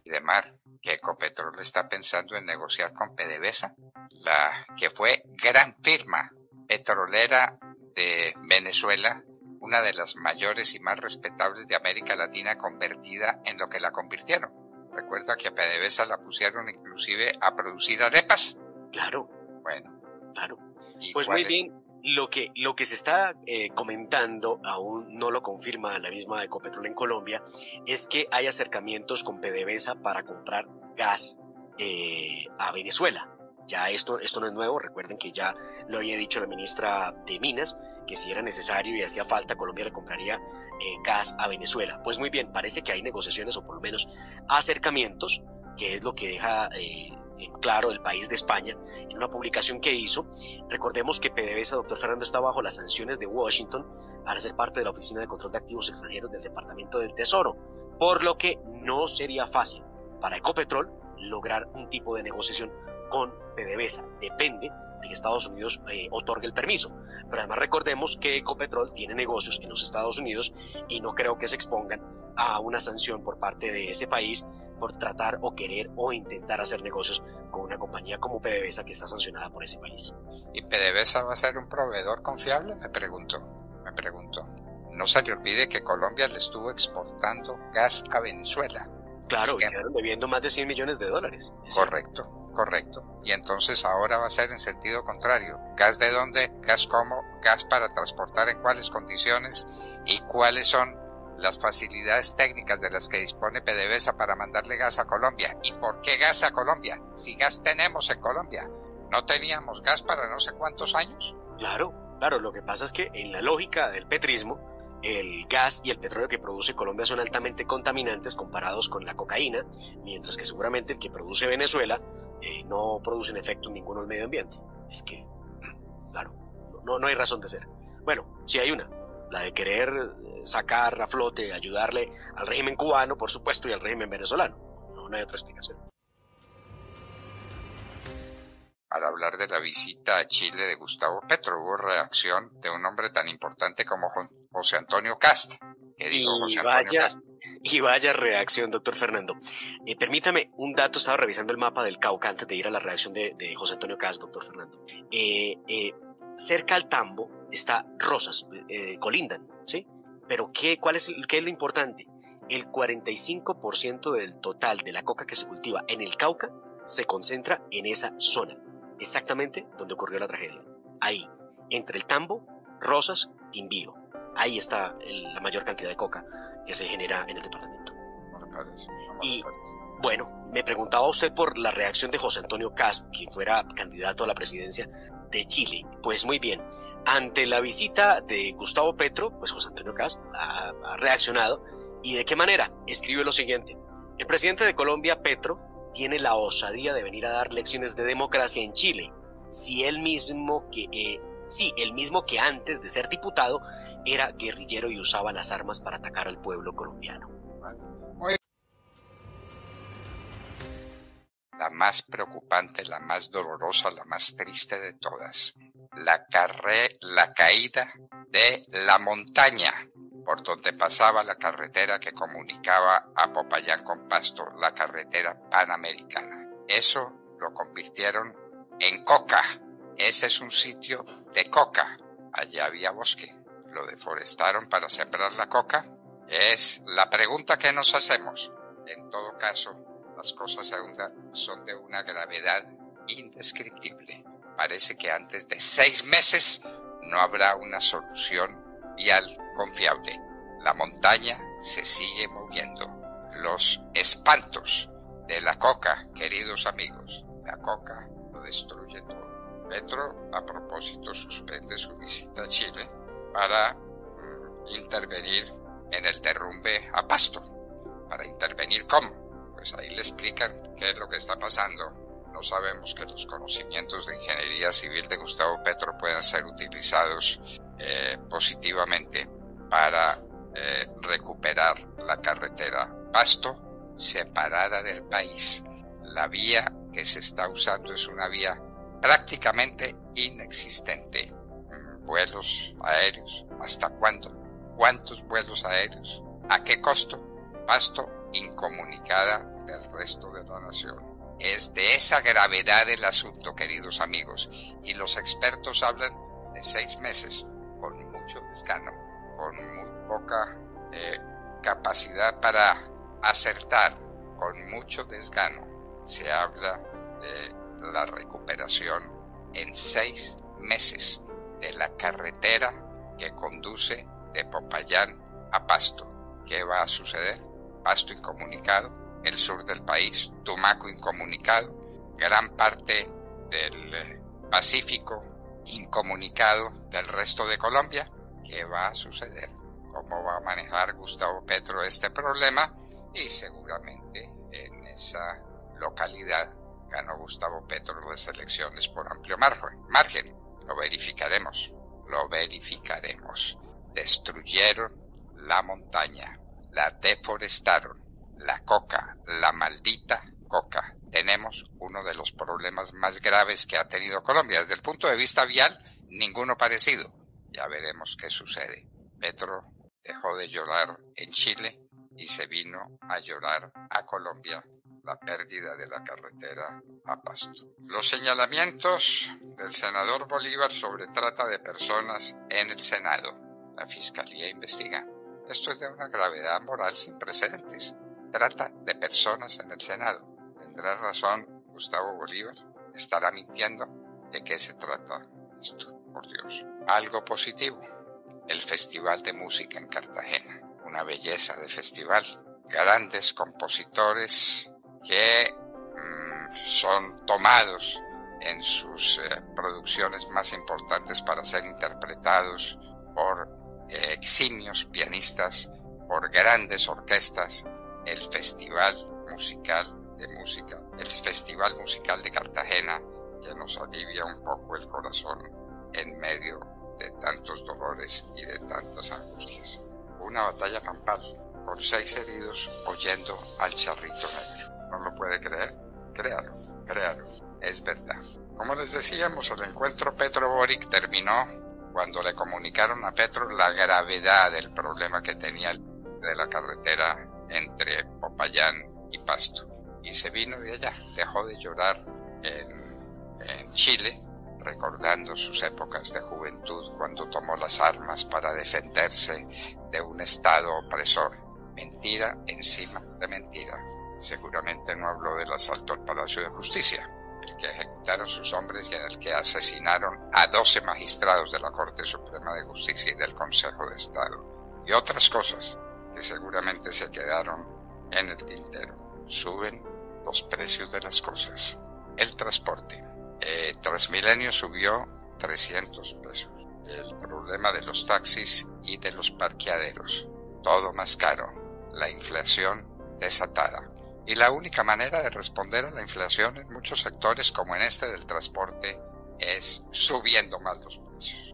de mar que Ecopetrol está pensando en negociar con PDVSA, la que fue gran firma petrolera de Venezuela, una de las mayores y más respetables de América Latina, convertida en lo que la convirtieron. Recuerda que a PDVSA la pusieron inclusive a producir arepas. Claro. Bueno. Claro. Pues muy bien, lo que se está comentando, aún no lo confirma la misma Ecopetrol en Colombia, es que hay acercamientos con PDVSA para comprar gas a Venezuela. Ya esto no es nuevo, recuerden que ya lo había dicho la ministra de Minas, que si era necesario y hacía falta, Colombia le compraría gas a Venezuela. Pues muy bien, parece que hay negociaciones o por lo menos acercamientos, que es lo que deja claro el País de España en una publicación que hizo. Recordemos que PDVSA, doctor Fernando, está bajo las sanciones de Washington para ser parte de la Oficina de Control de Activos Extranjeros del Departamento del Tesoro, por lo que no sería fácil para Ecopetrol lograr un tipo de negociación con PDVSA. Depende de que Estados Unidos otorgue el permiso. Pero además recordemos que Ecopetrol tiene negocios en los Estados Unidos y no creo que se expongan a una sanción por parte de ese país por tratar o querer o intentar hacer negocios con una compañía como PDVSA que está sancionada por ese país. ¿Y PDVSA va a ser un proveedor confiable? Me pregunto. No se le olvide que Colombia le estuvo exportando gas a Venezuela. Claro, y quedaron debiendo más de $100 millones. Correcto. Y entonces ahora va a ser en sentido contrario. ¿Gas de dónde? ¿Gas cómo? ¿Gas para transportar en cuáles condiciones? ¿Y cuáles son las facilidades técnicas de las que dispone PDVSA para mandarle gas a Colombia? ¿Y por qué gas a Colombia? Si gas tenemos en Colombia. ¿No teníamos gas para no sé cuántos años? Claro. Lo que pasa es que en la lógica del petrismo, el gas y el petróleo que produce Colombia son altamente contaminantes comparados con la cocaína, mientras que seguramente el que produce Venezuela no produce en efecto ninguno al medio ambiente. Es que, claro, no hay razón de ser. Bueno, sí hay una, la de querer sacar a flote, ayudarle al régimen cubano, por supuesto, y al régimen venezolano. No hay otra explicación. Para hablar de la visita a Chile de Gustavo Petro, hubo reacción de un hombre tan importante como José Antonio Cast. ¿Qué dijo José Antonio Cast? Y vaya reacción, doctor Fernando. Permítame un dato, estaba revisando el mapa del Cauca antes de ir a la reacción de José Antonio Cast, doctor Fernando. Cerca al Tambo está Rosas, colindan, ¿sí? Pero ¿qué es lo importante? El 45% del total de la coca que se cultiva en el Cauca se concentra en esa zona, exactamente donde ocurrió la tragedia. Ahí, entre el Tambo, Rosas, Imbío. Ahí está la mayor cantidad de coca que se genera en el departamento. Y bueno, me preguntaba usted por la reacción de José Antonio Cast, quien fuera candidato a la presidencia de Chile. Pues muy bien, ante la visita de Gustavo Petro, pues José Antonio Cast ha reaccionado. ¿Y de qué manera? Escribe lo siguiente: el presidente de Colombia, Petro, tiene la osadía de venir a dar lecciones de democracia en Chile, si él mismo que antes de ser diputado era guerrillero y usaba las armas para atacar al pueblo colombiano. La más preocupante, la más dolorosa, la más triste de todas, la caída de la montaña por donde pasaba la carretera que comunicaba a Popayán con Pasto, la carretera panamericana. Eso lo convirtieron en coca. Ese es un sitio de coca. Allá había bosque. Lo deforestaron para sembrar la coca. Es la pregunta que nos hacemos. En todo caso, las cosas son de una gravedad indescriptible. Parece que antes de 6 meses no habrá una solución vial confiable. La montaña se sigue moviendo. Los espantos de la coca, queridos amigos, la coca lo destruye todo. Petro, a propósito, suspende su visita a Chile para intervenir en el derrumbe a Pasto. ¿Para intervenir cómo? Pues ahí le explican qué es lo que está pasando. No sabemos que los conocimientos de ingeniería civil de Gustavo Petro puedan ser utilizados positivamente para recuperar la carretera Pasto separada del país. La vía que se está usando es una vía prácticamente inexistente. Vuelos aéreos, ¿hasta cuándo? ¿Cuántos vuelos aéreos? ¿A qué costo? Pasto incomunicada del resto de la nación. Es de esa gravedad el asunto, queridos amigos, y los expertos hablan de 6 meses, con mucho desgano, con muy poca capacidad para acertar, con mucho desgano. Se habla de la recuperación en 6 meses de la carretera que conduce de Popayán a Pasto. ¿Qué va a suceder? Pasto incomunicado, el sur del país, Tumaco incomunicado, gran parte del Pacífico incomunicado del resto de Colombia. ¿Qué va a suceder? ¿Cómo va a manejar Gustavo Petro este problema? Y seguramente en esa localidad ganó Gustavo Petro las elecciones por amplio margen. Lo verificaremos. Destruyeron la montaña, la deforestaron, la coca, la maldita coca. Tenemos uno de los problemas más graves que ha tenido Colombia. Desde el punto de vista vial, ninguno parecido. Ya veremos qué sucede. Petro dejó de llorar en Chile y se vino a llorar a Colombia la pérdida de la carretera a Pasto. Los señalamientos del senador Bolívar sobre trata de personas en el Senado. La Fiscalía investiga. Esto es de una gravedad moral sin precedentes. Trata de personas en el Senado. ¿Tendrá razón Gustavo Bolívar? ¿Estará mintiendo? ¿De qué se trata esto? Por Dios. Algo positivo. El Festival de Música en Cartagena. Una belleza de festival. Grandes compositores que son tomados en sus producciones más importantes para ser interpretados por eximios pianistas, por grandes orquestas. El Festival Musical de Cartagena, que nos alivia un poco el corazón en medio de tantos dolores y de tantas angustias. Una batalla campal con 6 heridos oyendo al charrito negro. ¿No lo puede creer? Créalo, es verdad. Como les decíamos, el encuentro Petro-Boric terminó cuando le comunicaron a Petro la gravedad del problema que tenía de la carretera entre Popayán y Pasto. Y se vino de allá, dejó de llorar en Chile, recordando sus épocas de juventud cuando tomó las armas para defenderse de un Estado opresor. Mentira encima de mentira. Seguramente no habló del asalto al Palacio de Justicia, el que ejecutaron sus hombres y en el que asesinaron a 12 magistrados de la Corte Suprema de Justicia y del Consejo de Estado. Y otras cosas que seguramente se quedaron en el tintero. Suben los precios de las cosas. El transporte. Transmilenio subió 300 pesos. El problema de los taxis y de los parqueaderos. Todo más caro. La inflación desatada. Y la única manera de responder a la inflación en muchos sectores, como en este del transporte, es subiendo más los precios.